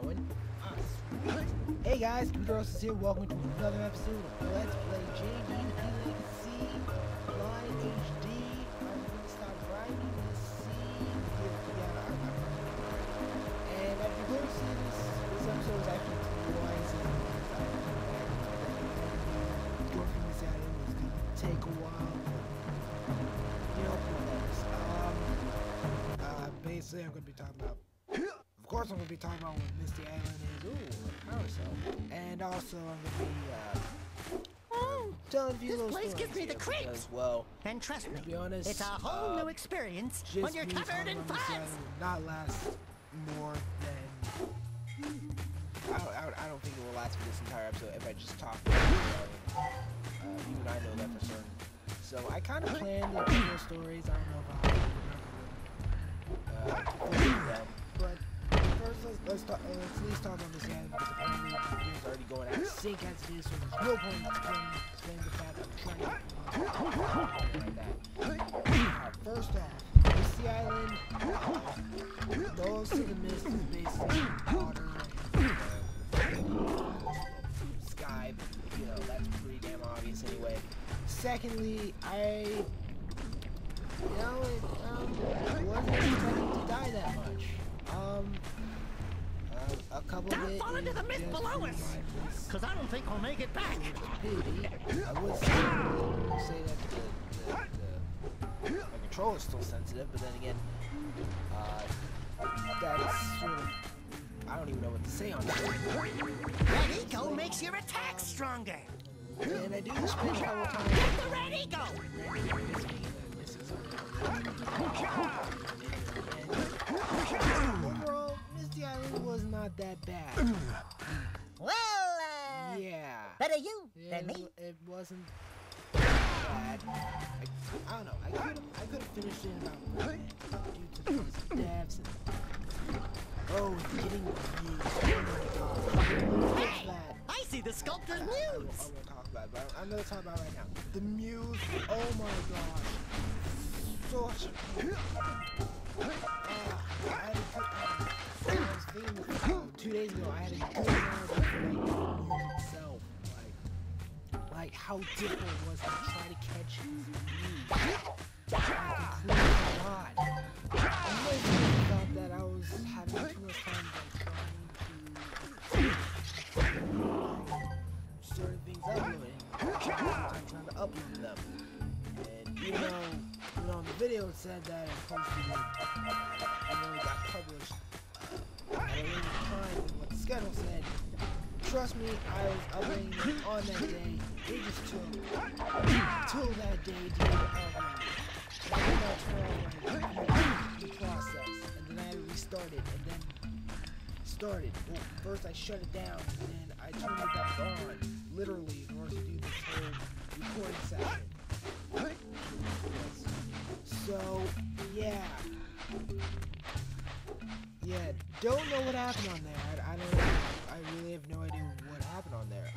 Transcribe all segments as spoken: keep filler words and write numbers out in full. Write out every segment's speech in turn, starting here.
going? Ah, sweet. Hey guys, COMPUTEROSIS here. Welcome to another episode of Let's Play J D Legacy Blind H D. I'm gonna stop grinding this scene. Yeah, I'm not grinding. And as you go to see this, this episode is actually twice as long as I go from this island. It's gonna take a while. You know, um, uh, basically, I'm gonna be talking about. Of course, I'm gonna be talking about what Misty Island is. Ooh, a power cell. And also, I'm gonna be uh, oh, telling you this little place stories gives me the here creeps. because, well, and trust me, to be honest, it's a whole uh, new experience just when you're me covered talking in about Misty fuzz. Island will not last more than. I don't, I don't, I don't think it will last for this entire episode if I just talk about Misty Island. Uh, even I know that for certain. So I kind of planned the little stories. I don't know if I uh, them, but. First, let's, let's, talk, uh, let's at least talk about this guy because apparently the video's already going out of sync as it is, so there's no point in explaining, explaining the fact that I'm trying to get like that. Alright, first off, Misty Island, uh, most of the mist is basically water and uh, sky, but you know, that's pretty damn obvious anyway. Secondly, I, you know, it, um, wasn't expecting to die that much. Um, uh, a couple Don't of it fall into the mist below us, because I don't think we'll make it back. Pity. I would say, uh, say that the, the, the, the control is still sensitive, but then again, uh, that's sort of, I don't even know what to say on that. Red Eco makes your attack stronger. And I do spend a couple times. Get the Red Eco! Overall, Misty Island was not that bad. Well, uh, yeah. better you Yeah, than it, me. it wasn't bad. I, I don't know. I could have I could have finished it in about one minute due to the devs and oh, it's getting used. Oh my Hey, god. that. I see the sculptor's I, I, I, won't, muse. I won't talk about it, but I'm gonna talk about it right now. The muse. Oh my gosh. Such a pain. Uh, I had a good, uh, I was thinking this, uh, two days ago, I had a good amount of like, muse itself. Like, like how difficult it was to try to catch these muse. Like, completely God. I really thought that I was having too much time like, trying to like, certain things uploading. I'm trying to upload them. And you know, you know, in the video it said that it's supposed to be, you know, it got published uh, at a later time than what the schedule said. Trust me, I was uploading it on that day. It just took till that day to get it uploaded. I did not turn on the process, and then I had to restart it, and then start it. Well, first I shut it down, and then I turned it back on, literally, in order to do this whole recording session. So, yeah. Yeah, don't know what happened on there. I, I don't I really have no idea what happened on there.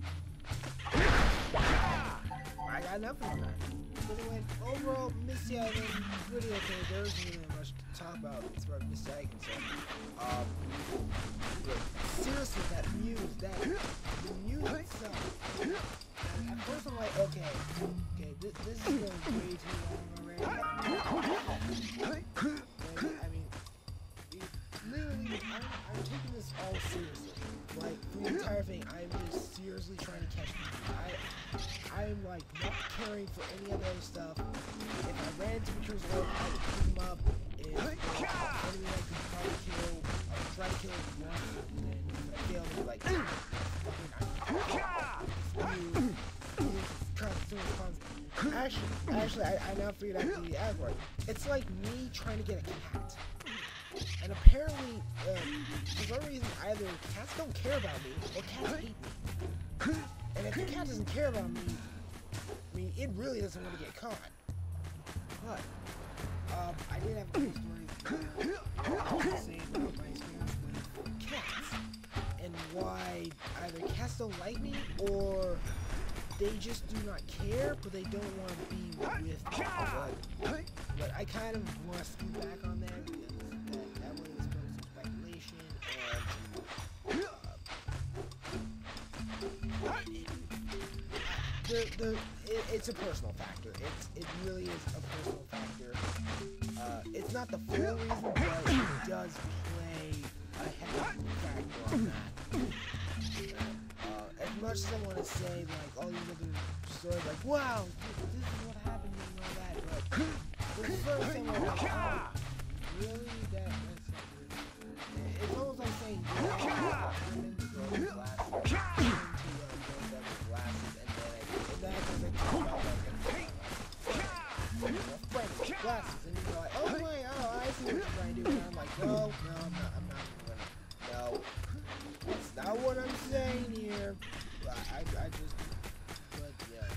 Um, I got nothing on that. But anyway, overall, Misty Island, really okay. There isn't really much to talk about as far as Misty Island is concerned. Um, but seriously, that muse, that, the muse itself. At first I'm like, okay, okay, this, this is going way too long already. But, I mean, literally, I'm, I'm taking this all seriously. Like, for the entire thing, I'm just seriously trying to catch people. I, I'm like not caring for any of those stuff. If I ran into creatures low, I would pick them up. If there was an enemy I could probably kill, I would try to kill it once, and then if I failed, I'd be like, Actually, actually, I, I now figured out the algorithm. It's like me trying to get a cat. And apparently, uh, for some reason, either cats don't care about me, or cats hate me. And if the cat doesn't care about me, I mean, it really doesn't want to get caught. But, um, I did have a good story to say about my experience with cats. And why either cats don't like me, or they just do not care, but they don't want to be with me. But, but I kind of want to scoot back on that because that, that way it's supposed to speculation and the it, it's a personal factor. It's it really is a personal factor. Uh, it's not the full reason, but it does play a heavy factor on that. Uh, as much as I want to say like all these other stories, like wow, this, this is what happened and all that, but for the first time I'm like, oh, really? That that's not good. It's almost like saying, you know, I'm in the girl with glasses, I'm into uh, girls that with glasses, and then I, and then I can like talk about like a friend with glasses, and you're like, oh my, oh, I see what you're trying to do, and I'm like, no, no, I'm not, I'm not gonna, no, that's not what I'm saying here. I, I, I just, but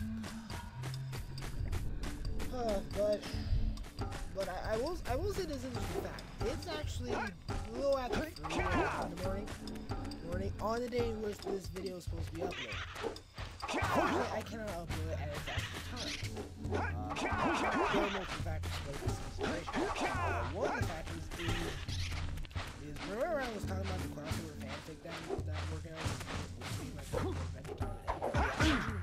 yeah, uh, but. But I, I will I will say this interesting fact. It's actually a little after three in the morning, morning on the day in which this video is supposed to be uploaded. Unfortunately, I cannot upload it at its actual time. Uh, there are multiple factors for this situation. Uh, one of the factors is, is remember I was talking about the crossover fanfic that, that I'm working on? Which is my favorite adventure time and everything.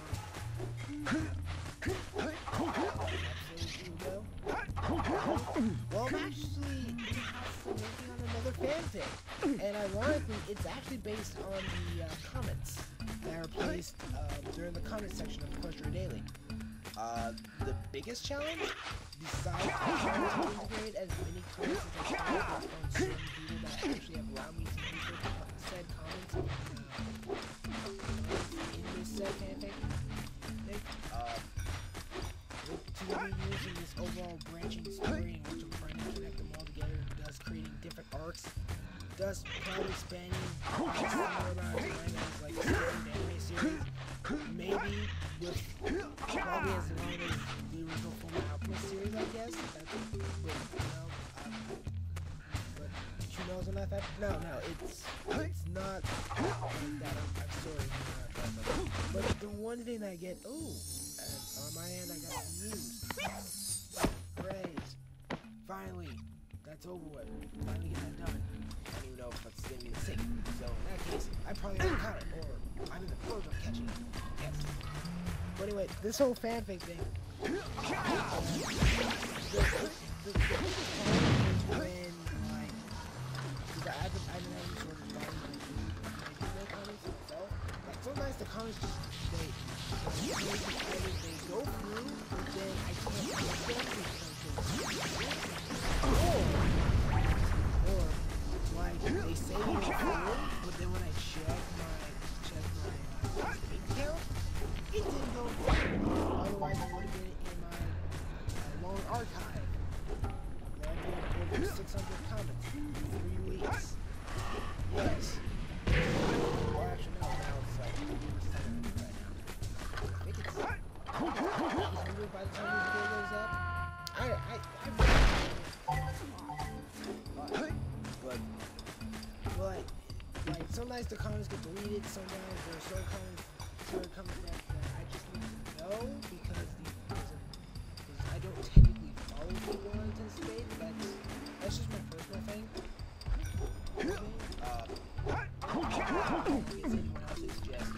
Well, I'm actually working on another fanfic, and ironically, it's actually based on the uh, comments that are placed uh, during the comment section of Precursor Daily. Uh, the biggest challenge, besides trying to integrate as many comments as I can on certain people that actually have allowed me to use said comments uh, in this said fanfic, uh, to be using this overall branching story in which I'm trying to connect them all together, thus creating different arcs, thus probably spanning a similar amount of time as like a standard anime series, maybe with probably as long as the original Full Alchemist series, I guess. That's, but, you know, um, but who knows on that fact? No, no, it's it's not like that. I'm, I'm sorry, but, but the one thing that I get, oh. On my end, I got some news. Great. Finally, that's over with. Finally get that done. I don't even know if that's going to be the same. So in that case, I probably haven't caught it, or I'm in the verge of catching it. Yes. But anyway, this whole fanfic thing. The, the, the, the, the when, like, because I've been, I've been having sort of fun with my comments myself. Like, sometimes the comments just, they, they, they go through, but then I can't understand something. Or, or, like, they say they go through, but then when I check my, check my, uh, link count, it didn't go through. Otherwise, I would have been in my, uh, long archive. Where I've been over six hundred comments in three weeks. Yes. Well, actually, no, now it's like, seven hundred right now. I think it's by the time this video goes up. I, I, I but, but, like, sometimes the comments get deleted, sometimes there are certain comments, certain comments that, that I just need to know because, the, because I don't technically follow people on Anticipate. That's, that's just my personal thing. Uh, anyone else's just,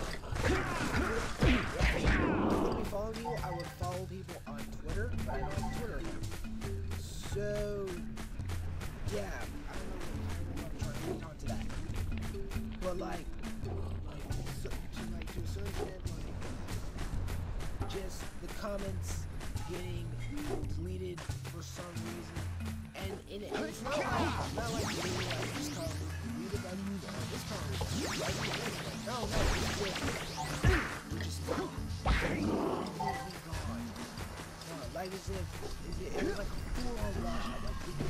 follow people, I would follow people on Twitter, but I don't have Twitter account. So, yeah, I don't know, I don't know if I'm trying to get onto that. But like, like, so, to, like, to a certain extent, like, just the comments getting deleted for some reason, and, and, it, and it's not like, not like, really, like, just call read about you, or this comment, like, no, no, it's just, just, like as if it, it was like a full on wash out, like people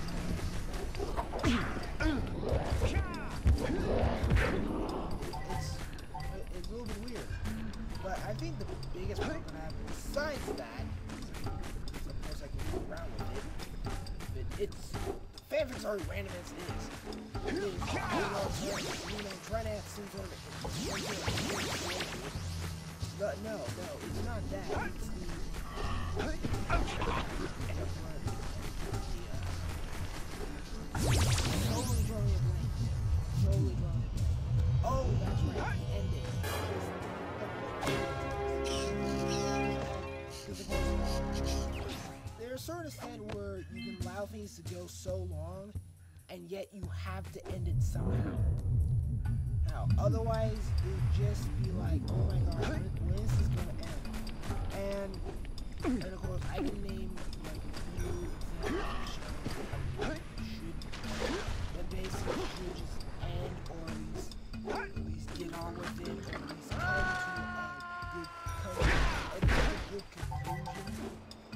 it's it's a little bit weird. But I think the biggest problem I have besides that, of course I can move around with it, but it's the fanfic's already random as it is. It is, you know, trying, you know, trying to have some sort of no, no, no, it's not that. It's the totally drawing a blank. Totally drawing a blank. Oh, that's right. The ending. understand where you can allow things to go so long, and yet you have to end it somehow. Now, otherwise, it would just be like, oh my gosh, when, when is this gonna end? And, and of course, I can name like a few examples of should, that basically should just end, or at least, at least get on with it, or at least come to a good, come to a good conclusion.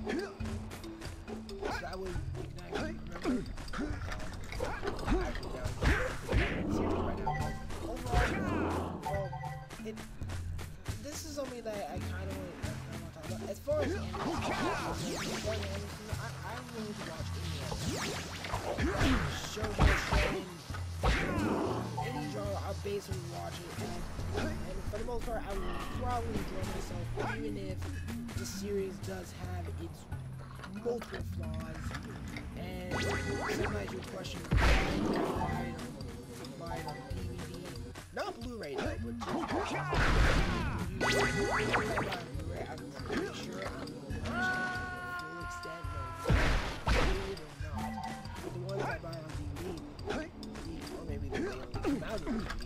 So that way you can actually remember. Actually, that was serious right now. Overall, well, it, this is something that I kind of want to talk about. As far as the anime, as far as the anime, I, I'm willing to watch any ShowBiz show, any genre. I'll basically watch it, and, and for the most part, I will probably enjoy myself, even if the series does have its multiple flaws, and sometimes you question why buy it on D V D, not Blu-ray though, but just you buy it on Blu-ray. I'm pretty sure I'm going to watch it to the full extent, no matter or not. But the ones I buy on D V D, or maybe they only come out on D V D,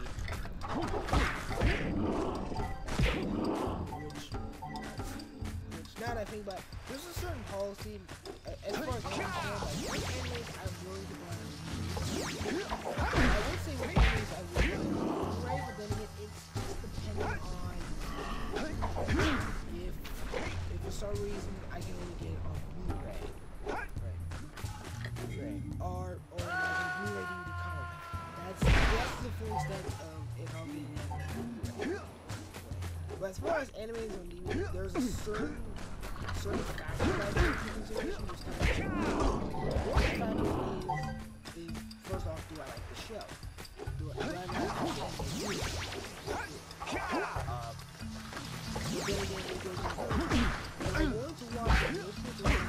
which, which now that I think about, there's a certain policy. As far as animes go, like, with animes, I'm willing to buy them. I would say with animes, I would buy them Blu-ray, but then again, it's just dependent on if, if for some reason I can only get it on Blu-ray, right? Blu-ray, or or like a Blu-ray D V D comic. That's that's the full extent of if I'm getting it on Blu-ray. But as far as animes on D V D, there's a certain certain factors that I take into consideration. Just kind of one factor is, is first off, do I like the show? Do I, do I like the show? Uh, but then again, it goes into and I'm willing to watch it. Most people don't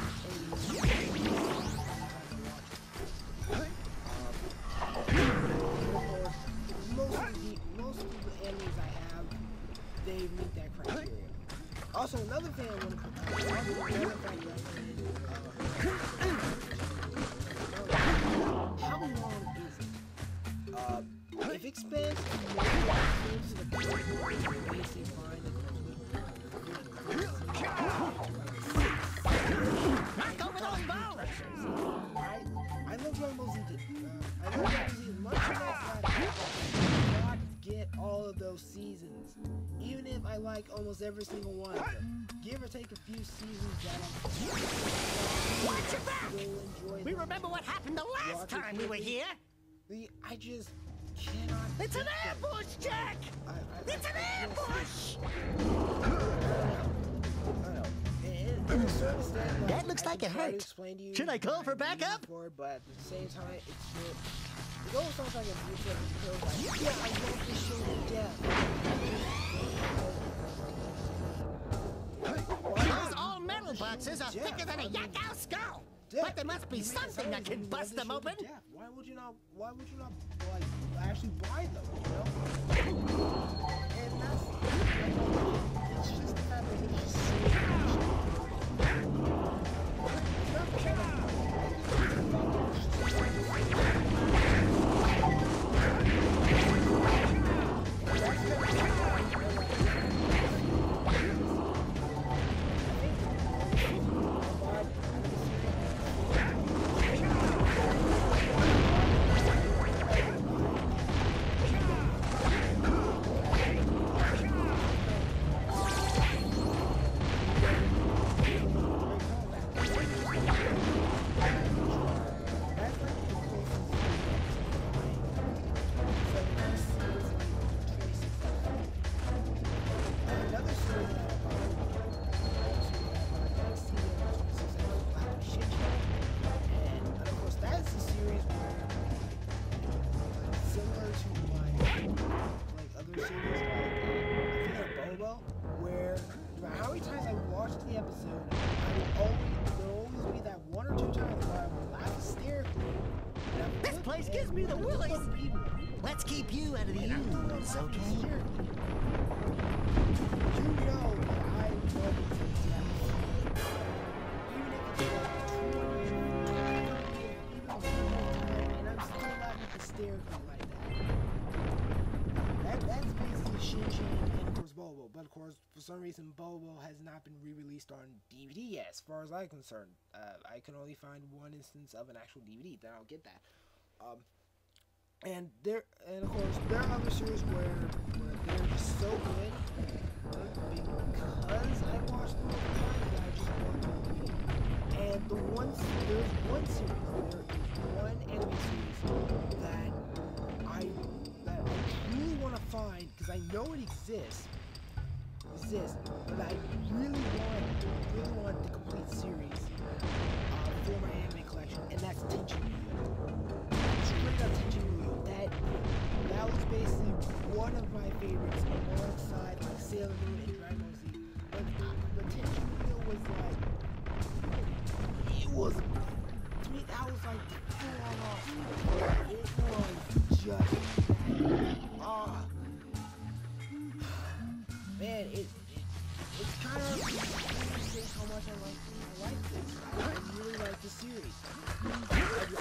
most of the most of the animes I have, they meet that criteria. Also, another thing I want to put out, another factor I want to how long is it? Uh, if it spans more episodes to the point where it's basic fine, Knock over those bones! I, I love Dragon Ball Z. Uh, I love Dragon Ball Z as much as I not get all of those seasons. Even if I like almost every single one of them, give or take a few seasons that I'm Watch your back! enjoy. We remember what happened the last time we were here. The, I just cannot. It's an ambush, Jack! I, I, It's an ambush! That looks like a hurt. Should I call for backup? Before, but at the same time, it's just, it almost sounds like a bullshit because like, yeah, I love this show to death. Those all metal boxes are thicker than a yakao skull. But there must be something that can bust them open. Why would you not? Why would you not like actually buy them? You know? And that's, it's just the fact that it's just so. Gives me the willies. Let's keep you out of the ooze, okay? You know that I love it. Even if it's like twenty hysterically like that. That that's basically Shin-Chan and of course Bobo. But of course, for some reason, Bobo has not been re-released on D V D yet, as far as I'm concerned. Uh, I can only find one instance of an actual D V D. Then I'll get that. Um, and there, and of course, there are other series where, where they're just so good because I watched them all the time that I just want them to be. And the one, there's one series, there is one anime series that I that I really want to find because I know it exists, exists, but I really want, really want the complete series uh, for my anime collection, and that's Tenchi Muyo. Straight up Tenchi Muyo. That that was basically one of my favorites, alongside like Sailor Moon and Dragon Ball Z. But uh, the Tenchi Muyo was like, it was, to me, that was like full on awesome. It was just, ah, uh, man, it, it it's kind of interesting how much I like I like this. I, I really like the series. I,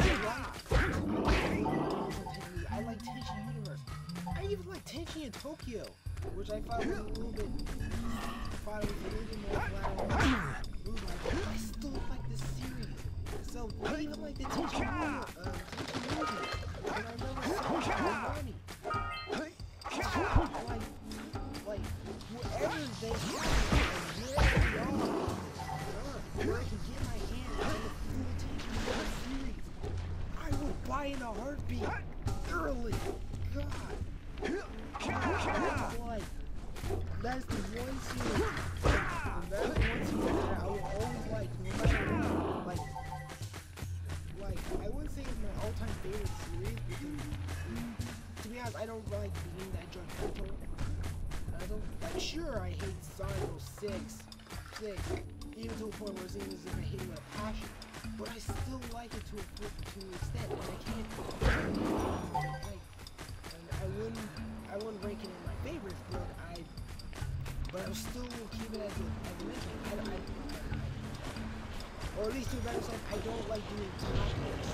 I, I like Tenchi Universe. I even like Tenchi in Tokyo, which I thought was a little bit, thought it was a little bit more flat. I still like this series. So I even like the Tenchi Universe. Uh, Tenchi movie. And I remember seeing Nani. Like, like wherever they have it, and wherever they are, where I can get my hands on the full Tenchi Universe series, I will buy in a heartbeat. Early. God. That's like, that's the one series. That's the one series that I will always like, no matter what. Like, like I wouldn't say it's my all-time favorite series because, to be honest, I don't like being that judgmental. I don't like. Sure, I hate Sonic six, six, even to a point where it seems as if I hate it with a passion. But I still like it to a to an extent, and I can't. Like, and I wouldn't, I wouldn't rank it in my favorites, but I, but I will still keep it as a, as a mention. I, I, or at least to a better extent, I don't like doing topics.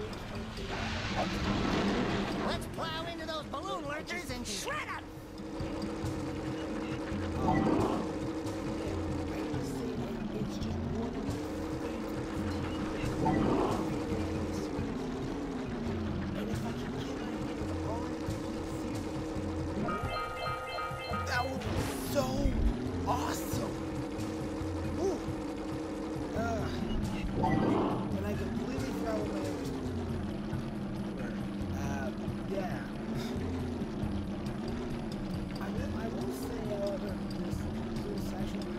Let's plow into those balloon lurchers and shred them. Um, I would say that it's just one of the and if I can get my hands on the series, that would be so awesome. Ooh. Uh, and I completely forgot what my other story. Uh, yeah. I will, I will say, however, this, this actually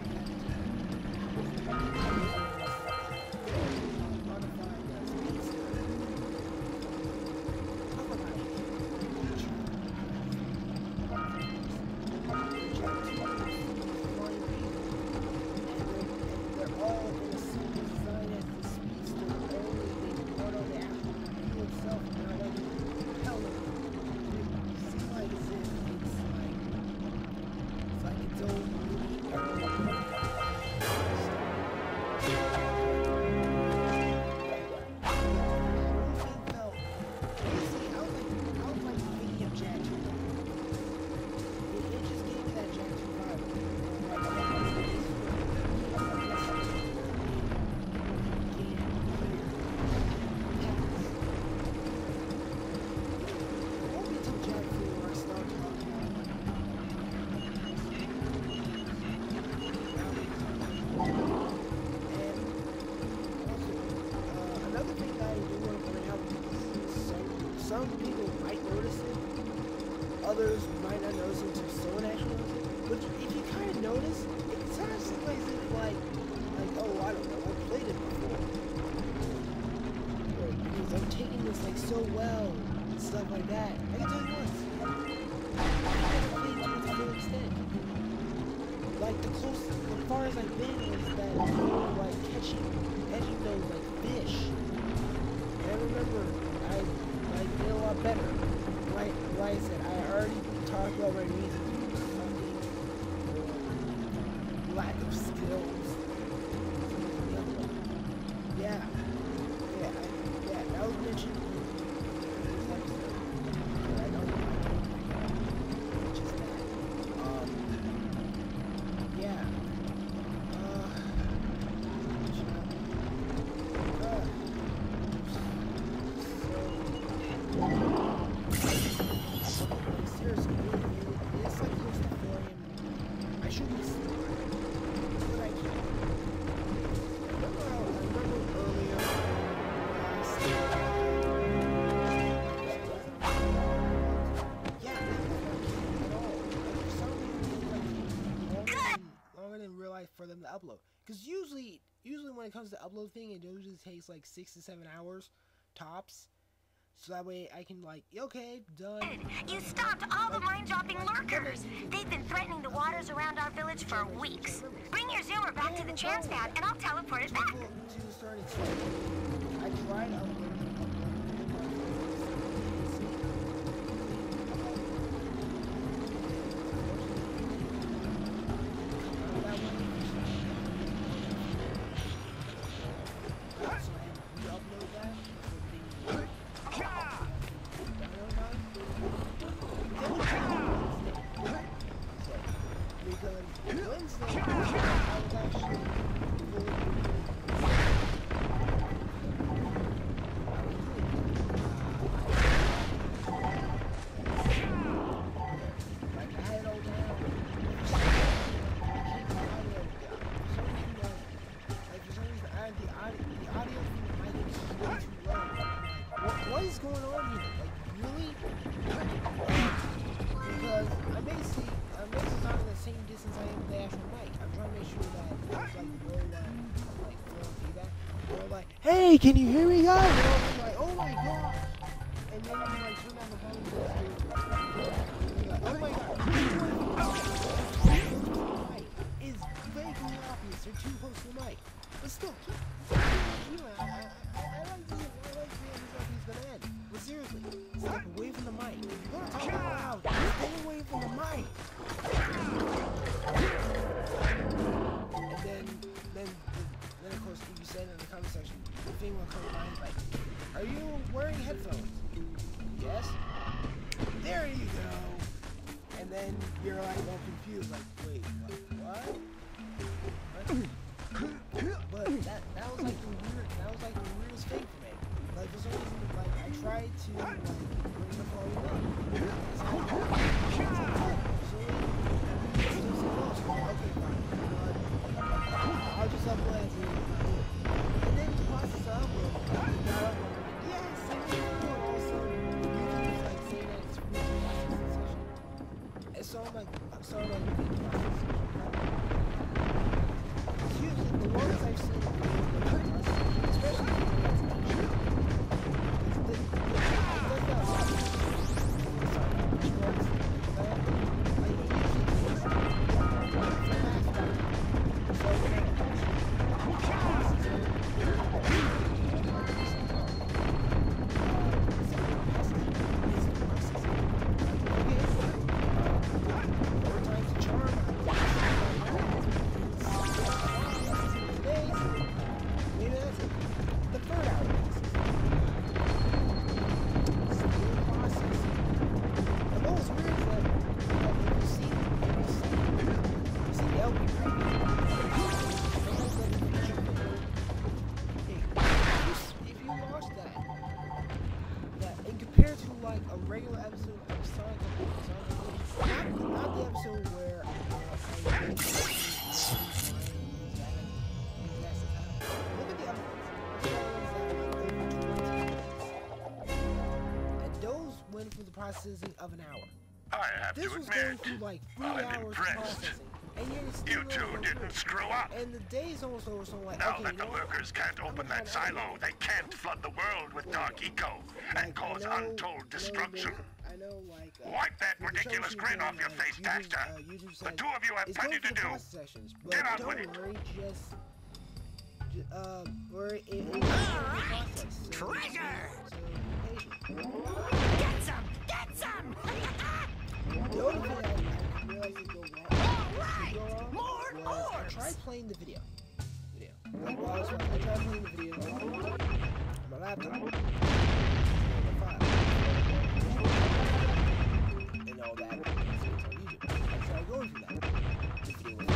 some people might notice it, others might not notice it until someone actually notices it. But if you kind of notice, it sounds like like, like, oh, I don't know, I played it before. But because I'm taking this like so well and stuff like that. I can tell you once, I haven't played to its full extent. Like the closest, as far as I've been is that like catching, catching those like fish. And I remember I. I did a lot better. Like, like I said, I already talked about my reasons for sucking, or lack of skills. Yeah, yeah, I, yeah. That was mentioned in this episode. Seriously, it, it, it's like close to four A M I shouldn't be sleeping, but I can't. I remember, I remember earlier when I said, yeah, it wasn't at all. Like, for some reason, it was like longer than, longer than real life for them to upload. Because usually, usually when it comes to upload thing, it usually takes like six to seven hours tops. So that way I can like, okay, done. You stopped all the mine-dropping lurkers. They've been threatening the waters around our village for weeks. Bring your zoomer back to the chance pad and I'll teleport it back. I tried uploading. What is going on here? Like, really? Because I'm basically, I'm basically talking the same distance I am with the actual mic. I'm trying to make sure that there's like no uh, like no feedback. Or like, hey, can you hear me, guys? And I'm like, oh my god! And then you like turn down the volume to you're like, oh my god! The mic is vaguely obvious. They're too close to the mic, but still, keep. You know, I, I, I like this. I like this. Gonna end. But seriously, step away from the mic. If you're gonna talk loud, stay away from the mic. And then, then, then of course, if you said in the comment section, the thing will come behind like, are you wearing headphones? Yes. There you go. And then you're like all confused, like, wait, what? What? But that that was like the weird. That was like the weirdest thing for me. Like for some reason, like I tried to like bring the volume up. It's like, so it's still so close. Okay, fine. Uh, I'll just upload it. And then the process of upload, I got up. Yes, and then all of a sudden, YouTube is like saying that it's free processing session. And so I'm like, I'm sorry, like the processing session. It's usually the ones I've seen, especially processing of an hour. I have this to was admit, going through like three I'm hours impressed. processing, and yet it's still You two didn't screw up. And the day's almost over, so like, Now okay, that you the know what? lurkers can't open that silo, they can't flood the world with dark eco and Like, cause I know- untold destruction. I know, like, uh, Wipe that with the ridiculous troubleshooting grin off and, your like, face, YouTube, Daxter. uh, YouTube The said two of you have it's plenty going to through the do. process sections, but Get on don't with it. worry, just, ju- uh, worry, it, it's All a right. process. So, Treasure! So, be patient. Get some! Get some! The only thing I, I realized did go wrong, Alright! did go wrong More was I orbs! tried playing the video. Video. Like, while I, was, I tried playing the video on my laptop. On the file. And all that. So it's on YouTube. I tried going through that. The video was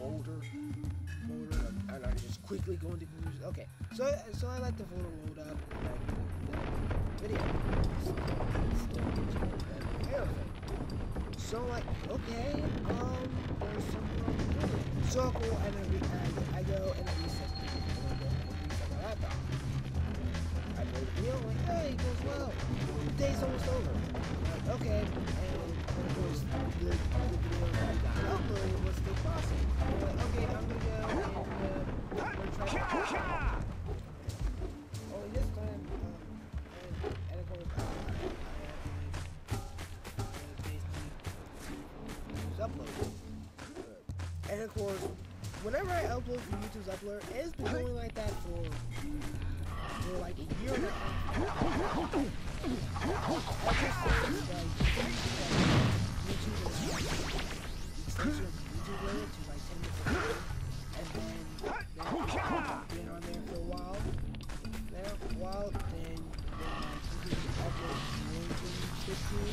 folder, folder, and I'm just quickly going to conclusions. Okay, so so I let the folder load up, and I do the video. So like, okay, um, there's something wrong with it. So cool, and I, re I, I go and I reset the reset my laptop. I play the video, like, hey, it goes well. The day's almost over. Like, okay, and, and of course, the, the video that I got uploaded was still processing. I'm like, okay, I'm gonna go and, uh, I'm gonna try to only this time, um, and, and of course, I, I, I upload. And of course, whenever I upload from YouTube's uploader, it's been going like that for, for like a year and a half. I just say it's like YouTube is like extension of YouTube layer to like ten minutes, and then then been on there for a while. Now, a while, then then like YouTube upload fifteen.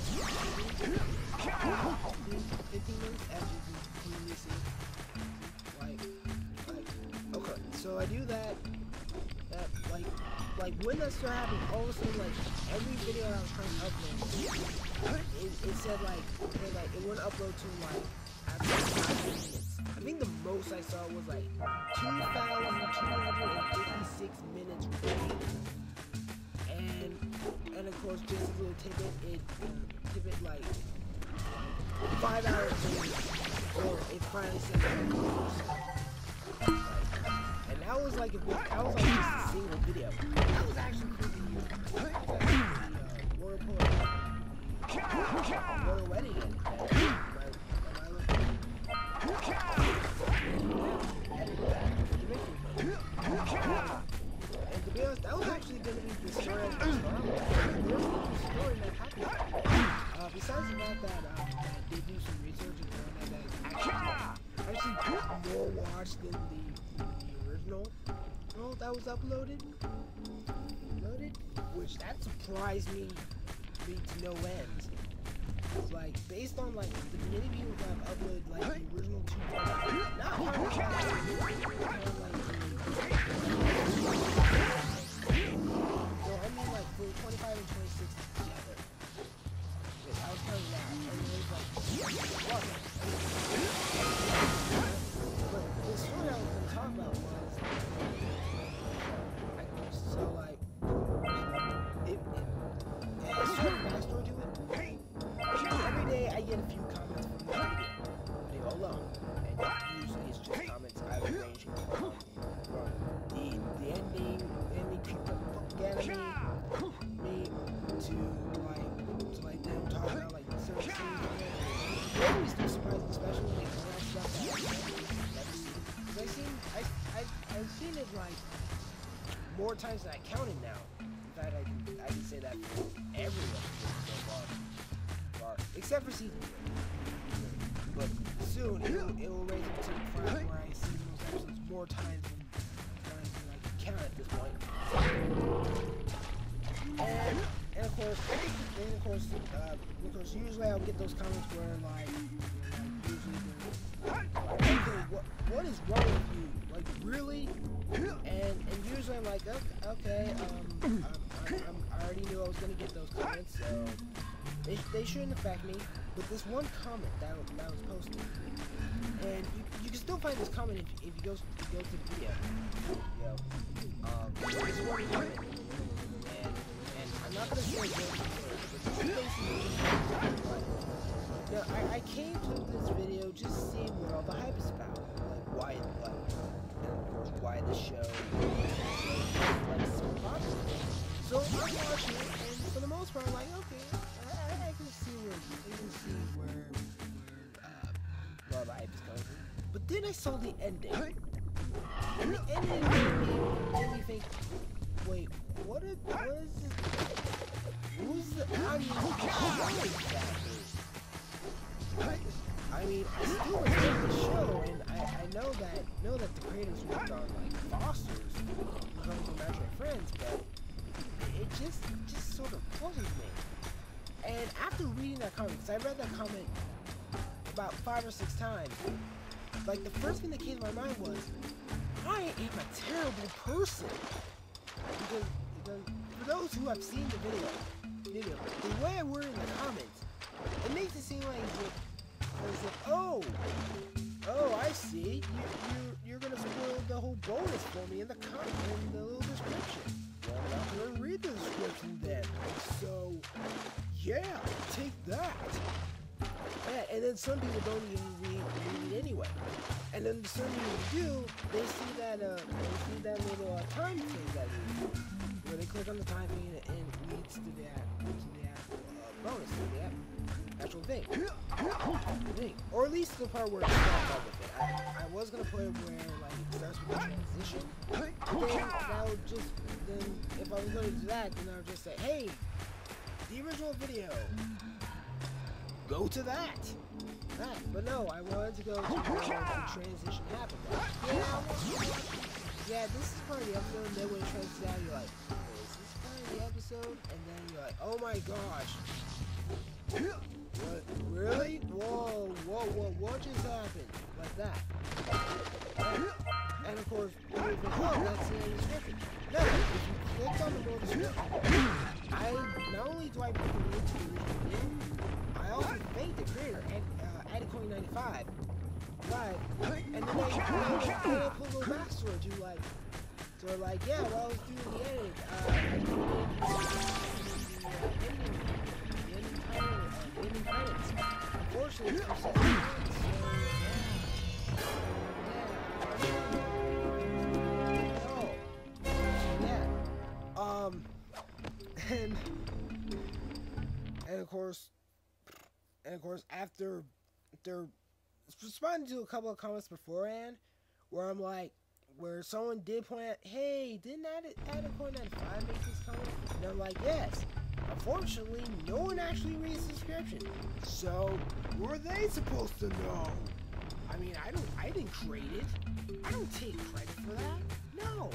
fifteen minutes as you can clearly see. Like, like, okay, so I do that, that, like, like when that started happening, all of a sudden, like, every video I was trying to upload, it, it said, like, it, like, it wouldn't upload to, like, after five minutes. I think the most I saw was, like, two thousand two hundred fifty-six minutes remaining. And, and of course, just a little tidbit, it, um, tidbit, like, five hours later, or it finally said that. And that was like a big, that was like just a single video. That was actually pretty new. That was the, uh, royal poet, royal wedding and, and my, my look. And to be honest, that was actually going to be the story of the story. There was a story that happened. Uh, besides the fact that um, I did do some research and found out that actually, actually got more watched than the, the original oh, that was uploaded. Uploaded, which that surprised me, me to no end. Like based on like the many people that have uploaded like the original two parts, not part of like, so I mean like for twenty-five and twenty-six together. I was kind of that, and it was like, what? But the story I was going to talk about was, so like, it, it, it's sort of backstory to it. Every day I get a few comments from the video, video alone, and usually it's just comments I was ranging from, from the, the ending, ending people getting me, me, to like, to like them talking about like certain scenes on there. They always do surprising special when they come out stuff that I've never seen. Cause I've seen, I, I, I've seen it like more times than I counted now. In fact, I can, I can say that for everyone so far, far except for season three. But soon it will, it will raise up to the front where I see those episodes more times than, than I can count at this point. And, and of course, and of course, uh, because usually I'll get those comments where like, like usually like, okay, what, what is wrong with you? Like really? And and usually I'm like, okay, okay um, I'm, I'm, I'm, I already knew I was gonna get those comments, so they, they shouldn't affect me. But this one comment that, that was posted, and you, you can still find this comment if, if you go if you go to the video. You know, um, this one comment, and and I'm not gonna say word for word, but just basically, like, now I, I came to this video just seeing what all the hype is about, like why it like, and of course why the show is like so popular. So I'm watching it, and for the most part, I'm like, okay, I, I can see where I can see where where uh, well, the hype is coming from. But then I saw the ending, and the ending made me, made me think, wait, what is what is this? Who's the audience? What is that? I mean, I still enjoy the show, and I, I know that know that the creators worked on like Foster's, Becoming Imaginary Friends, but it just just sort of puzzles me. And after reading that comment, because I read that comment about five or six times, like the first thing that came to my mind was, I am a terrible person. Because, because for those who have seen the video, video, the way I word in the comments, it makes it seem like as if, as if oh, oh, I see. You, you, you're gonna spoil the whole bonus for me in the comment, in the little description. Well, I'm not gonna read the description then. So, yeah, take that. Yeah, and then some people don't even read, read it anyway. And then some people do, they see that, uh, they see that little uh, time thing that we do. Where they click on the time thing and it, and it leads to the, to the actual uh, bonus, to the actual thing. thing. Or at least the part where it starts out with it. I, I was gonna put it where, like, it starts with the transition. Then that would just, then, if I was gonna do that, then I would just say, hey, the original video. Go to that. That. But no, I wanted to go to where the transition happened. Yeah, yeah, this is part of the episode, and then when it transitions out, you're like, oh, is this part of the episode? And then you're like, oh my gosh. What? Really? Whoa, whoa, whoa, what just happened? Like that. And, and of course, you would think, oh, that's the description. No, if you clicked on the more description, I, not only do I put the link to the original video, I also thanked the creator, and uh, Adecoin ninety-five, right? And then they, they, they put a little backstory to like, so like, yeah, while I was doing the edit, uh, I did the, the, the ending, the ending title, uh, the ending credits. Unfortunately, it's for six months, so yeah, yeah. Oh, yeah. Um, and and of course. And of course, after they're responding to a couple of comments beforehand, where I'm like, where someone did point out, hey, didn't Adecoin ninety-five make this comment? And I'm like, yes. Unfortunately, no one actually reads the description. So, were they supposed to know? I mean, I don't, I didn't create it. I don't take credit for that. No.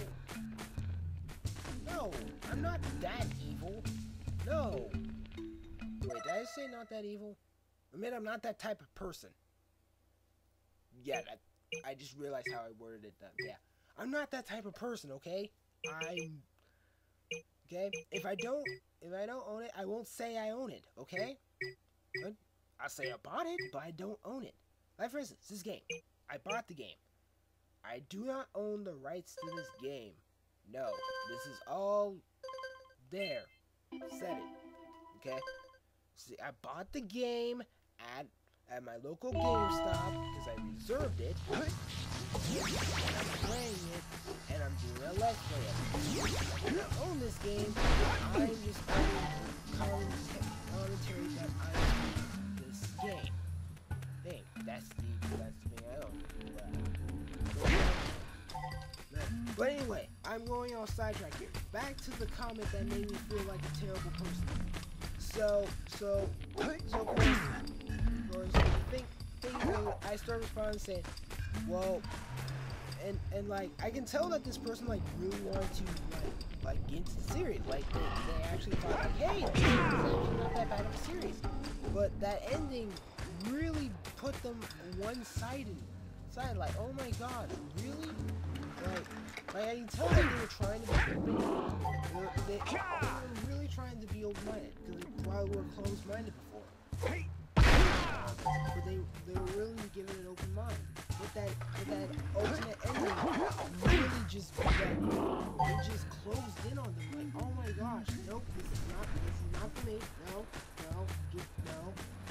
No, I'm not that evil. No. Wait, did I say not that evil? I mean, I'm not that type of person. Yeah, that, I just realized how I worded it. Then. Yeah, I'm not that type of person. Okay, I'm. Okay, if I don't, if I don't own it, I won't say I own it. Okay, but I say I bought it, but I don't own it. Like for instance, this game, I bought the game. I do not own the rights to this game. No, this is all there. Said it. Okay. See, I bought the game at at my local GameStop because I reserved it. And I'm playing it, and I'm doing a Let's Play it. I don't own this game. I'm just doing commentary that I own this game. Thing. That's the that's the thing I own. But anyway, I'm going on sidetrack here. Back to the comment that made me feel like a terrible person. So, so, so, of course, of course, think, think, I start responding saying, well, and, and, like, I can tell that this person, like, really wanted to, like, like, get into the series. Like, they, they actually thought, like, hey, this is actually not that bad of a series. But that ending really put them one-sided. Side, like, oh my god, really? Like, like, I can tell that they were trying to be open. They, they, they were really trying to be open-minded, because they probably were closed-minded before. But they, they were willing to give it an open mind. With that, with that ultimate ending, really just, like, it just closed in on them. Like, oh my gosh, nope, this is not, this is not for me. No, no, just, no.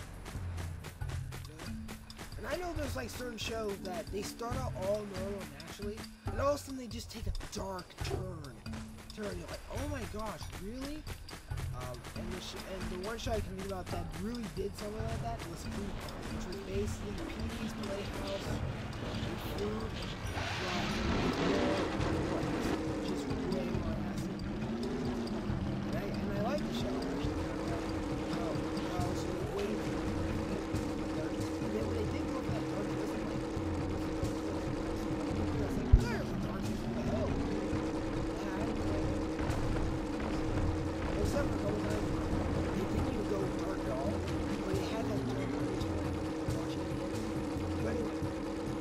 And I know there's like certain shows that they start out all normal naturally, and all of a sudden they just take a dark turn. Turn, you're like, oh my gosh, really? Um, and the sh and the one show I can think about that really did something like that was Food, which was basically P D's Playhouse with food, well, just way more acid. And I, and I like the show actually. Um, I was waiting for it. And then when they did go for that dark, it wasn't like, it was like, there's a dark, what the hell? Yeah, I didn't like it. Except for those times, they didn't even go dark at all, but it had that dark undertone watching it again. But anyway,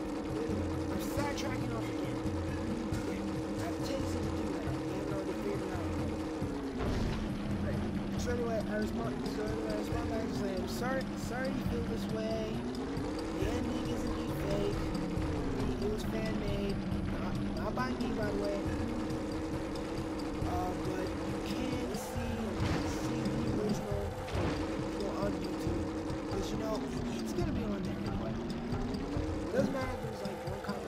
Smart, so, uh, Smart Max is saying, sorry, sorry you feel this way. The ending is indeed fake. It was fan-made. Not, not by me, by the way. Uh, but you can see, see the original you know, on YouTube. Because, you know, it, it's going to be on there anyway. It doesn't matter if there's like one comment.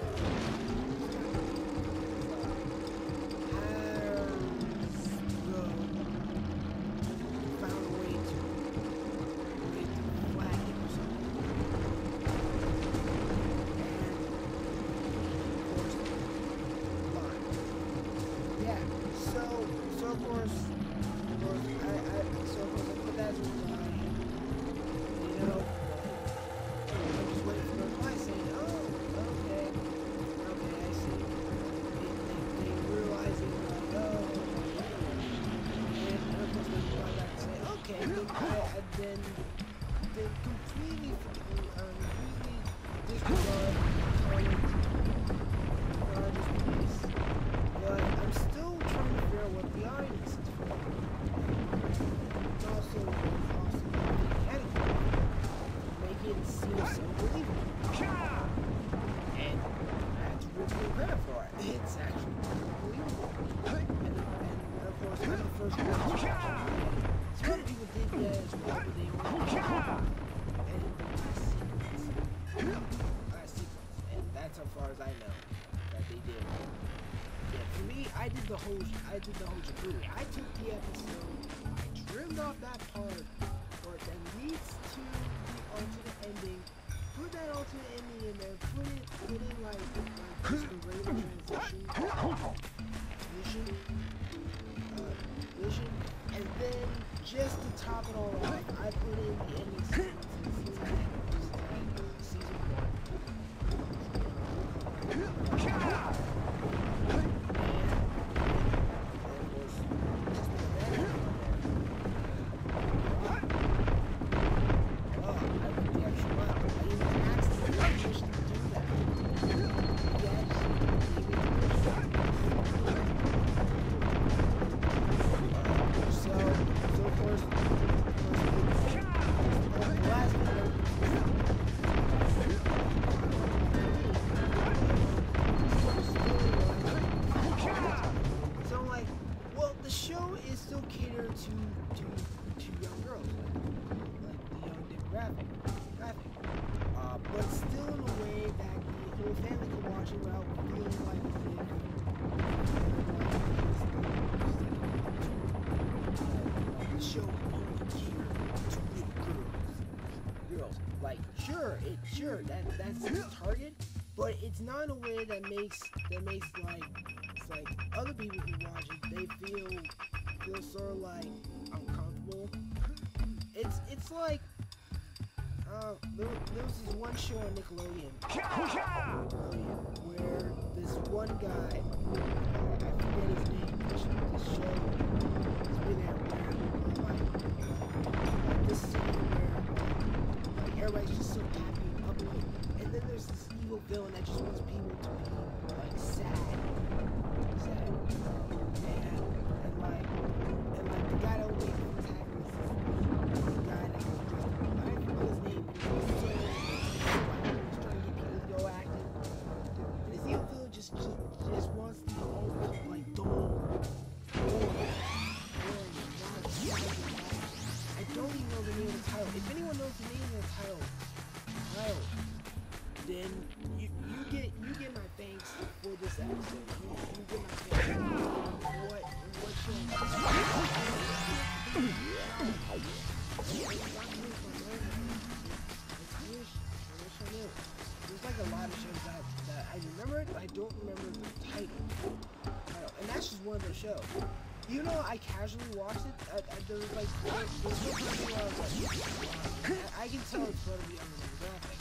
Then, then completely, um, completely disregard comment, uh, this piece. But I'm still trying to figure out what the audience is for. It's also, also mechanical, make it seem so believable. And that's really credit for it. It's actually believable. And, and of course, I'm the first one to watch it. Some other people did that as well, but they only and last sequence. Last sequence. And that's as far as I know that they did. Yeah, for me, I did the whole I did the whole jabooey. I took the episode, I trimmed off that part part that leads to the alternate ending, put that alternate ending in there, put it put in like like just a regular transition. Vision. Uh vision. And then just to top it all off, I put in the ending sequence in season one. Season one. And, and, of course, just put that in there. Oh, I put the extra mile. I even asked the permission to do that. He actually gave me permission. So, so of course, of course the last video, so I'm like, well, the show is still catered to to to young girls, like, like the young demographic, graphic, uh, but still in a way that the whole family can watch it without feeling like the show only catered to little girls. Girls, like, sure, it sure that that's its target, but it's not in a way that makes that makes like it's like other people who watch it, they feel feel sort of like uncomfortable. It's it's like uh there, there was this one show on Nickelodeon, Nickelodeon where this one guy, I forget his name, this show has been there where like, like this scene where like everybody's just so happy and bubbly, and then there's this evil villain that just wants people to be like sad, sad, and, and like and like the guy that was making the protagonist is the guy that was just, I don't know his name, but he was so like, he was trying to get people to go active, and this evil villain just just, just wants the ultimate like dull, boring, boring, non-exciting. I don't even know the name of the title. If anyone knows the name of the title, title, then you you get you get my thanks for this episode. You, you get my thanks for what what show. There's like a lot of shows that, that I remember it, but I don't remember the title. title. And that's just one of those shows. You know, I casually watched it. I, I, there was like, there, there was no time where I was like, wow, I, I can tell it's going to be under the graphic.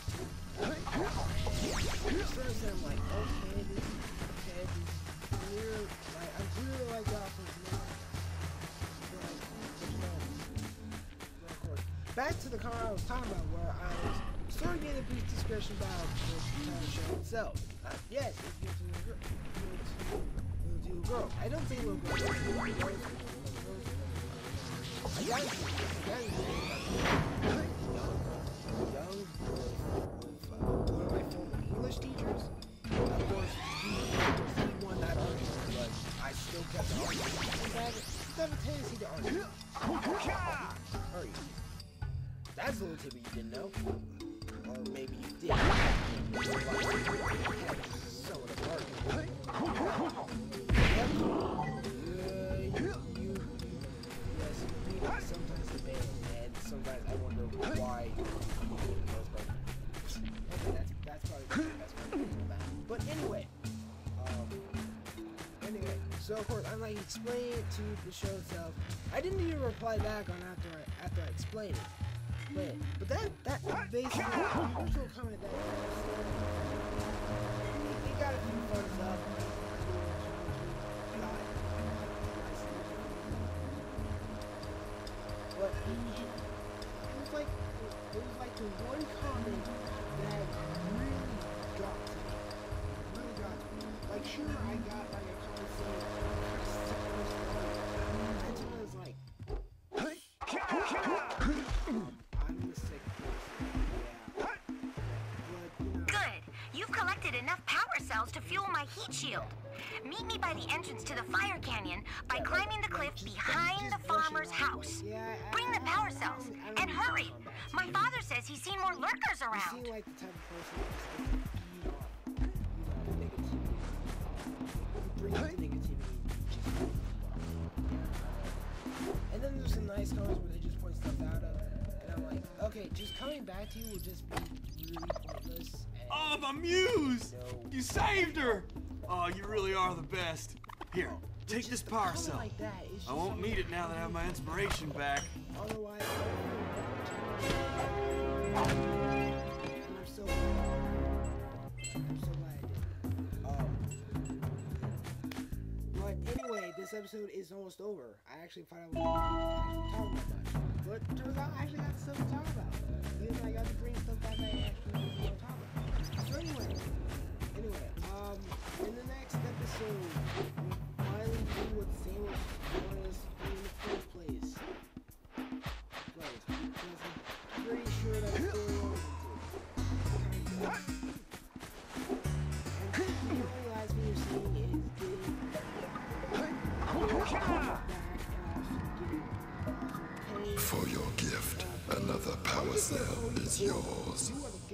First, I'm like, okay, this is, okay, this is clear, like, I'm clearly like that for tonight. But, but you know, but of course, back to the comment I was talking about, where I was sort of getting a brief description about the entire show itself. Uh, yes, it's good to the girl. Little girl. I don't say little girl. Little girls. I got into I got into young, young with uh, one of my former English teachers. Of course, he, he won that argument, but I still kept arguing. I have a tendency to argue. Hurry. That's a little tip you didn't know. Or maybe you did. So would have argued. Yep. Sometimes the band, and sometimes I wonder why. Okay, that's that's probably the best part about it. But anyway, um, anyway, so of course I'm like explaining it to the show itself. I didn't even reply back on after I after I explained it. But but that that basically the usual comment that it got a few thumbs up. But it, it was like it was like the one comment that really got to me. Really got to me. Like sure I got like a comment saying and it was like um, I'm the sick person. Yeah. But, you know, Good. You've collected enough power cells to fuel my heat shield. Meet me by the entrance to the fire canyon by yeah, climbing like, the cliff like, just, behind just the farmer's brushing off, house. like, yeah, I, Bring the I, power I, cells I don't, I don't and need hurry. combat. My father says he's seen more lurkers You around. seem like the type of person who just feed off, you know, negativity. You bring up the negativity, just and then there's some nice comments where they just point stuff out of, and I'm like, okay, just coming back to you will just be really pointless. And Oh, my muse! no, You saved her! Oh, you really are the best. Here, take this power comment cell. like that, it's I just won't something need it now that I have my inspiration back. Otherwise, I'm so glad. I'm so glad I did. Um, but anyway, this episode is almost over. I actually thought I was actually talking about much, but turns out I actually got stuff to talk about. Because I got to bring stuff back that I actually want to talk about. So anyway, anyway, um, in the next episode, we finally do what Sam was wanting us to do in the first place. Place, because I'm pretty sure that's still going to. And the only last thing you're seeing is getting For your gift, another power cell is yours. You are the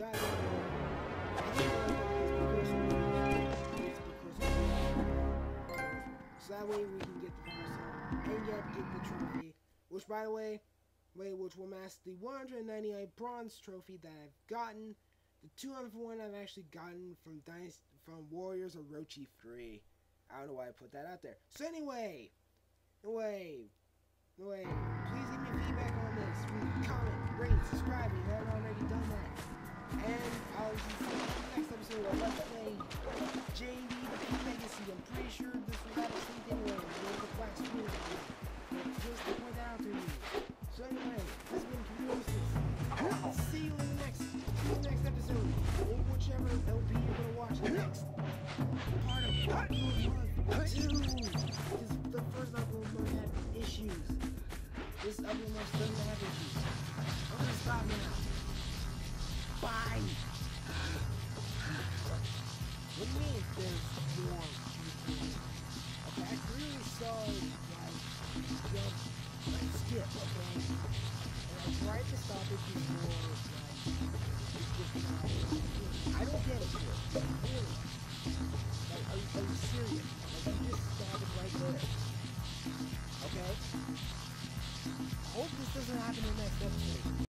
so that way we can get the power cell and get, get the trophy. Which, by the way, wait, which will match the one hundred ninety-nine bronze trophy that I've gotten. The two hundred one I've actually gotten from Dynasty, from Warriors of Orochi three. I don't know why I put that out there. So anyway, anyway, anyway, please give me feedback on this. Comment, rate, subscribe if you haven't already done that. And I'll see you in the next episode of Let's Play J D Legacy. I'm pretty sure this was out of sync anyway. There's the black screen. Just to point that out to you. So anyway, this has been COMPUTEROSIS. See you in the next, see you in the next episode, or whichever L P you're gonna watch next. Part of Upload Month two. This the first Upload Month had issues. This Upload Month doesn't have issues. I'm gonna stop now. Bye.